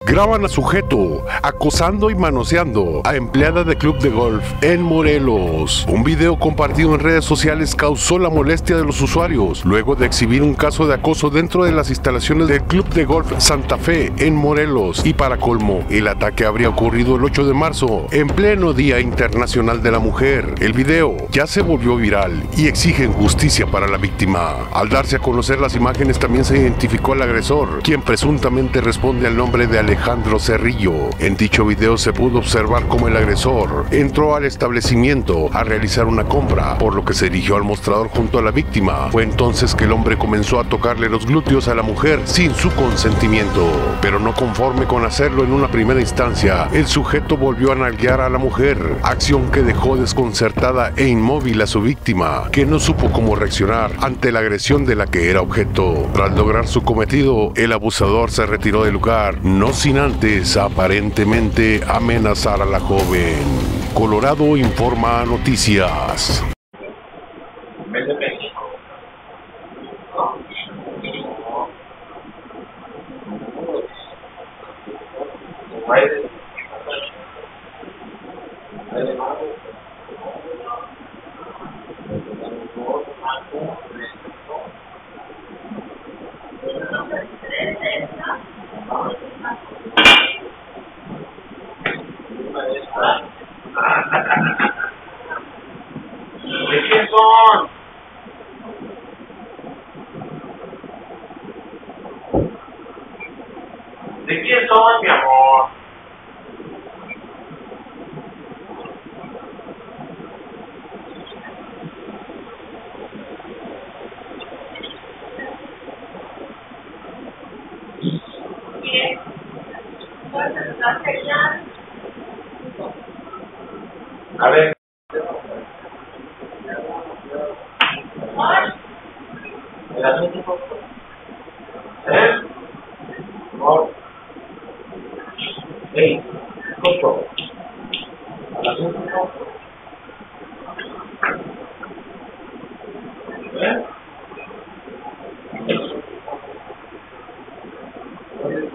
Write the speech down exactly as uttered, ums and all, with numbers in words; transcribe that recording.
Graban a sujeto acosando y manoseando a empleada de club de golf en Morelos. Un video compartido en redes sociales causó la molestia de los usuarios luego de exhibir un caso de acoso dentro de las instalaciones del club de golf Santa Fe en Morelos. Y para colmo, el ataque habría ocurrido el ocho de marzo, en pleno Día Internacional de la Mujer. El video ya se volvió viral y exigen justicia para la víctima. Al darse a conocer las imágenes, también se identificó al agresor, quien presuntamente responde al nombre de Alejandro Cerrillo. En dicho video se pudo observar cómo el agresor entró al establecimiento a realizar una compra, por lo que se dirigió al mostrador junto a la víctima. Fue entonces que el hombre comenzó a tocarle los glúteos a la mujer sin su consentimiento, pero no conforme con hacerlo en una primera instancia, el sujeto volvió a nalguear a la mujer, acción que dejó desconcertada e inmóvil a su víctima, que no supo cómo reaccionar ante la agresión de la que era objeto. Tras lograr su cometido, el abusador se retiró del lugar, no sin antes aparentemente amenazar a la joven. Colorado Informa Noticias. ¿De quién son? ¿De quién son, mi amor? Bien. Entonces, la señal. A ver. El asunto. ¿Eh? Amor. Ey, Coco. El asunto. ¿Eh?